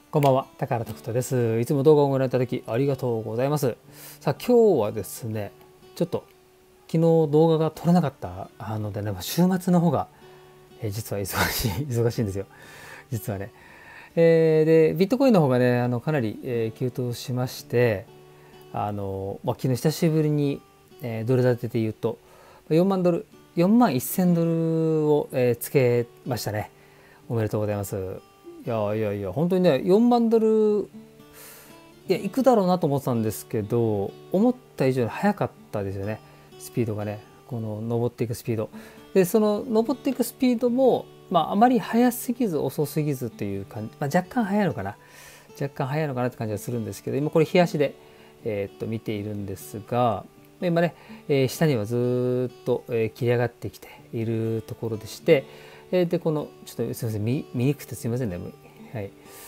こんばんは、高原拓人です。いつも動画をご覧いただきありがとうございます。さあ、今日はですね、ちょっと昨日動画が撮れなかったのでね、週末の方が、実は忙しいんですよ。実はね。で、ビットコインの方がね、かなり、急騰しまして、昨日久しぶりに、ドル建てで言うと、4万ドル、4万1000ドルを、つけましたね。おめでとうございます。本当にね、4万ドル、行くだろうなと思ってたんですけど、思った以上に速かったですよね。スピードがね、この登っていくスピード。で、その登っていくスピードも、あまり速すぎず遅すぎずという感じ、若干速いのかな。若干速いのかなって感じがするんですけど、今これ日足で、見ているんですが、今ね、下にはずっと、切り上がってきているところでして、でこのちょっとすみません、見にくくてすみませんね。はい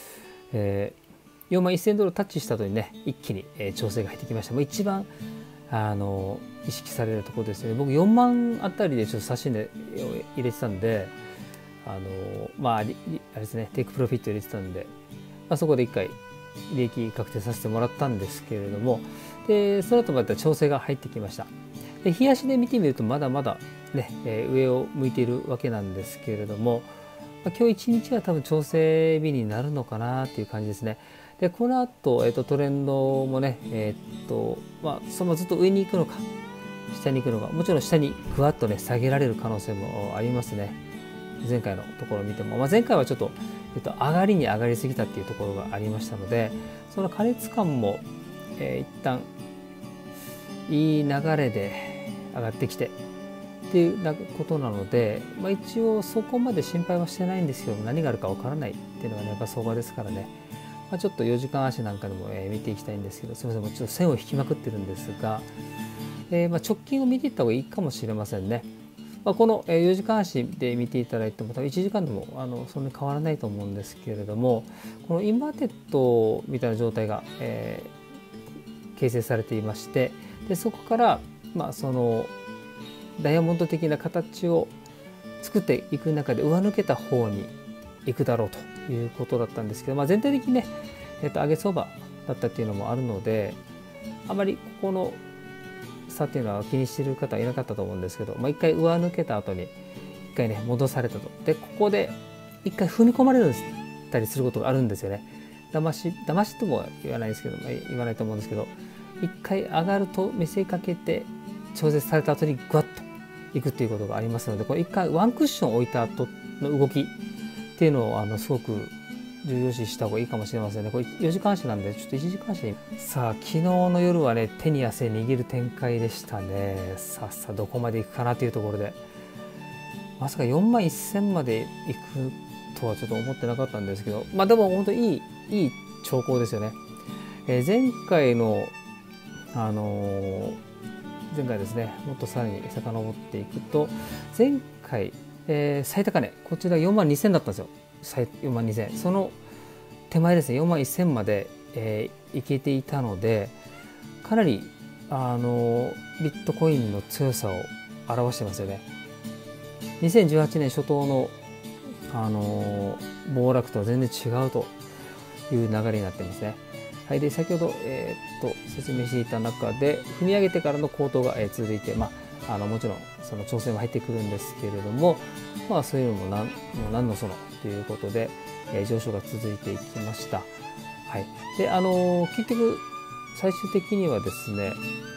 。4万1000ドルタッチした後にね、一気に、調整が入ってきました。もう一番意識されるところですね。僕4万あたりでちょっと差し値入れてたんで、あれですね、テイクプロフィット入れてたんで、そこで1回利益確定させてもらったんですけれども、でその後また調整が入ってきました。で日足で見てみるとまだまだね、上を向いているわけなんですけれども、今日一日は多分調整日になるのかなっていう感じですね。でこの後、トレンドもね、そのままずっと上に行くのか下に行くのか、もちろん下にぐわっとね下げられる可能性もありますね。前回のところを見ても、前回はちょっと、上がりに上がりすぎたっていうところがありましたので、その過熱感も、一旦いい流れで上がってきてっていうことなので、一応そこまで心配はしてないんですけど、何があるかわからないっていうのがねやっぱ相場ですからね、ちょっと4時間足なんかでも、見ていきたいんですけど、すみません、もうちょっと線を引きまくってるんですが、直近を見ていった方がいいかもしれませんね。この4時間足で見ていただいても多分1時間でもそんなに変わらないと思うんですけれども、このインバーテッドみたいな状態が、形成されていまして、でそこから、そのダイヤモンド的な形を作っていく中で上抜けた方に行くだろうということだったんですけど、全体的にね、上げ相場だったっていうのもあるので、あまりここの差っていうのは気にしている方はいなかったと思うんですけど、一回上抜けた後に一回ね戻されたと。でここで一回踏み込まれたりすることがあるんですよね。騙しとも言わないですけど、言わないと思うんですけど、一回上がると見せかけて調節された後にグワッといくっていうことがありますので、これ一回ワンクッション置いた後の動きっていうのをすごく重要視した方がいいかもしれませんね。これ4時間足なんでちょっと1時間足に。さあ昨日の夜はね手に汗握る展開でしたね。さあどこまでいくかなというところで、まさか4万1000までいくとはちょっと思ってなかったんですけど、でも本当にいい兆候ですよね。前回の前回ですね、もっとさらに遡っていくと、前回、最高値こちら4万2000だったんですよ。4万2000、その手前ですね、4万1000まで、いけていたので、かなりビットコインの強さを表してますよね。2018年初頭の暴落とは全然違うという流れになってますね。はい、で先ほど、説明していた中で踏み上げてからの高騰が、続いて、もちろんその調整も入ってくるんですけれども、そういうのも何のそのということで、上昇が続いていきました。はい、で結局最終的にはですね、や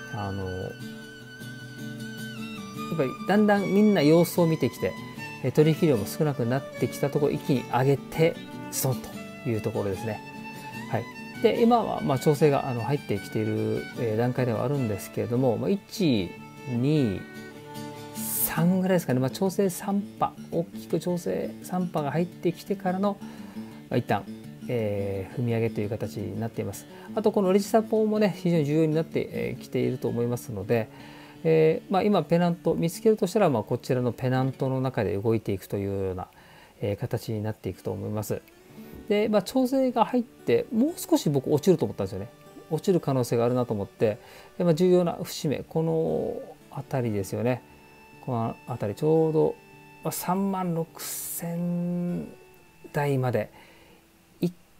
っぱりだんだんみんな様子を見てきて、取引量も少なくなってきたところ一気に上げてストンというところですね。はい、で今は調整が入ってきている段階ではあるんですけれども、1、2、3ぐらいですかね、調整3波、大きく調整3波が入ってきてからの、一旦、踏み上げという形になっています。あとこのレジサポもね非常に重要になってきていると思いますので、今ペナント見つけるとしたら、こちらのペナントの中で動いていくというような、形になっていくと思います。で、調整が入ってもう少し僕落ちると思ったんですよね。落ちる可能性があるなと思って、で、重要な節目この辺りですよね。この辺りちょうど3万6000台まで一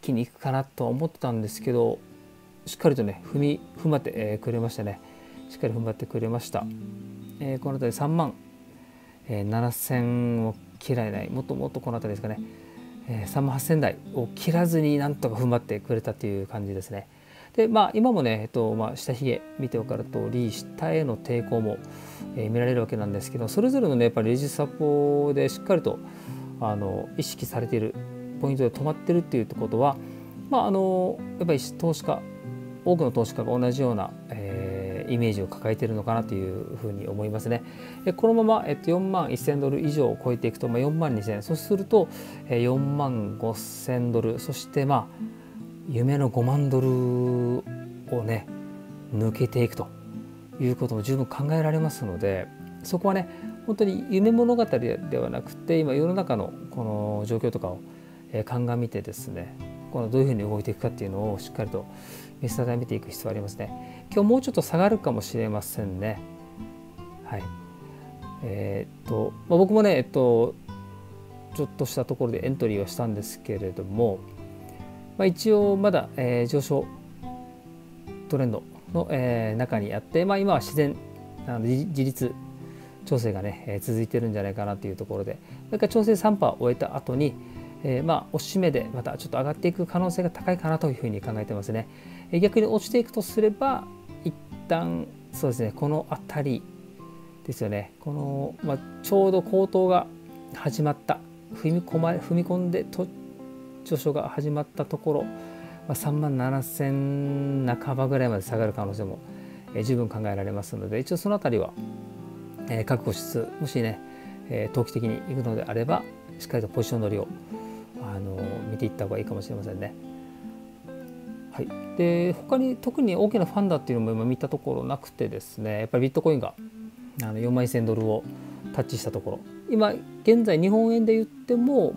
気にいくかなとは思ってたんですけど、しっかりとね踏ん張って、くれましたね。しっかり踏ん張ってくれました。この辺り3万、7000を切らない、もっともっとこの辺りですかね、3万8000台を切らずになんとか踏ん張ってくれたという感じですね。で今もね、下髭見ておかれる通り下への抵抗も、見られるわけなんですけど、それぞれのねやっぱりレジサポでしっかりと意識されているポイントで止まってるっていうことは、やっぱり多くの投資家が同じような、イメージを抱えているのかなというふうに思いますね。このまま、4万1000ドル以上を超えていくと、4万2000、そうすると、4万5000ドル、そして夢の5万ドルをね抜けていくということも十分考えられますので、そこはね本当に夢物語ではなくて、今世の中のこの状況とかを鑑みてですね、このどういうふうに動いていくかっていうのをしっかりと見定めていく必要がありますね。今日もうちょっと下がるかもしれませんね。はい。僕もねちょっとしたところでエントリーはしたんですけれども、一応まだ、上昇トレンドの、中にあって、今は自然自立調整がね、続いてるんじゃないかなというところで、それから調整3波を終えた後に、押し目でまたちょっと上がっていく可能性が高いかなというふうに考えてますね。逆に落ちていくとすれば一旦そうですね、この辺りですよね。この、ちょうど高騰が始まった、踏み込んで上昇が始まったところ、3万7000半ばぐらいまで下がる可能性も、十分考えられますので、一応その辺りは、覚悟しつつ、もしね、投機的にいくのであればしっかりとポジション取りを見ていった方がいいかもしれませんね。はい、で他に特に大きなファンダっていうのも今見たところなくてですね、やっぱりビットコインが4万1000ドルをタッチしたところ、今現在日本円で言っても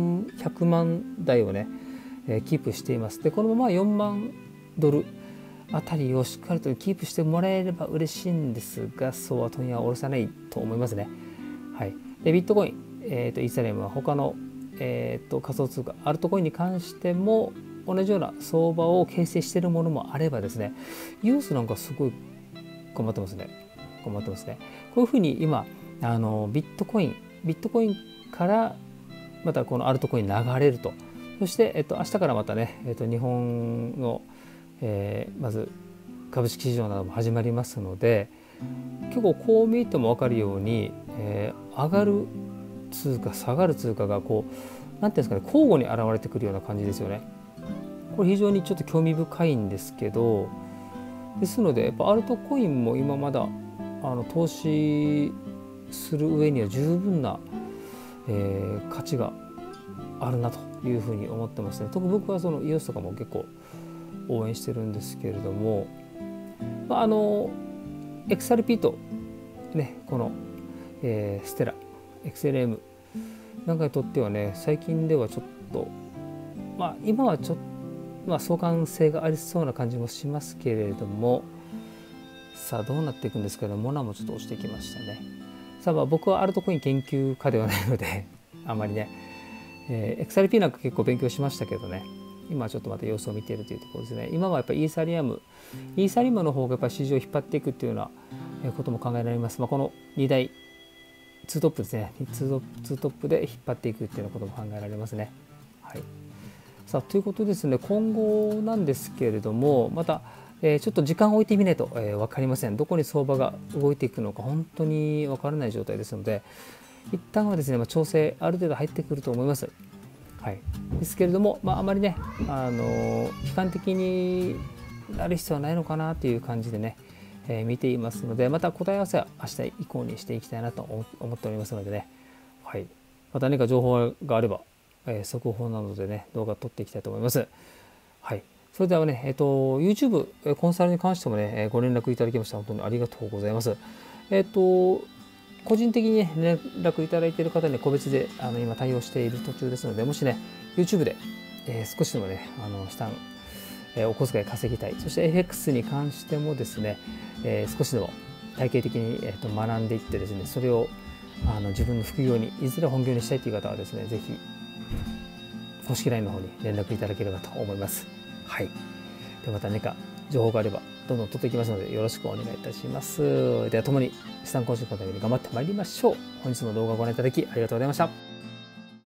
400万台をねキープしています。でこのまま4万ドルあたりをしっかりとキープしてもらえれば嬉しいんですが、そう後には下ろさないと思いますね。はい、でビットコイン、イーサリアムは他の、仮想通貨アルトコインに関しても同じような相場を形成しているものもあればですね、ユースなんかすごい頑張ってますね。こういうふうに今ビットコインからまたこのアルトコイン流れると。そして、明日からまたね、日本の、まず株式市場なども始まりますので、結構こう見ても分かるように、上がる通貨下がる通貨がこうなんていうんですかね、交互に現れてくるような感じですよね。これ非常にちょっと興味深いんですけど、ですのでやっぱアルトコインも今まだ投資する上には十分な、価値があるなというふうに思ってますね。特に僕はその EOS とかも結構応援してるんですけれども、XRP とねこの、ステラ XLM なんかにとってはね、最近ではちょっと今はちょっと相関性がありそうな感じもしますけれども、さあどうなっていくんですけど、モナもちょっと押してきましたね。さあ僕はアルトコイン研究家ではないのであまりね、XRP なんか結構勉強しましたけどね、今はちょっとまた様子を見ているというところですね。今はやっぱりイーサリアムの方がやっぱり市場を引っ張っていくっていうようなことも考えられます。この2大ツートップですね、ツートップで引っ張っていくっていうようなことも考えられますね。はい、さあということですね、今後なんですけれども、また、ちょっと時間を置いてみないと、分かりません。どこに相場が動いていくのか本当に分からない状態ですので、一旦はですね、調整ある程度入ってくると思います。はい、ですけれども、あまりね悲観的になる必要はないのかなという感じでね、見ていますので、また答え合わせは明日以降にしていきたいなと思っておりますのでね、はい、また何か情報があれば、速報などでね動画を撮っていきたいと思います。はい、それではね、YouTube コンサルに関してもねご連絡いただきまして本当にありがとうございます。個人的に、ね、連絡いただいている方に個別で今対応している途中ですので、もしね YouTube で、少しでもね負担、お小遣い稼ぎたい、そして FX に関してもですね、少しでも体系的に、学んでいってですね、それを自分の副業にいずれ本業にしたいという方はですね、ぜひ公式 LINE の方に連絡いただければと思います。はい。でまた何か情報があればどんどん取っていきますのでよろしくお願いいたします。では共に資産構築のために頑張ってまいりましょう。本日も動画をご覧いただきありがとうございました。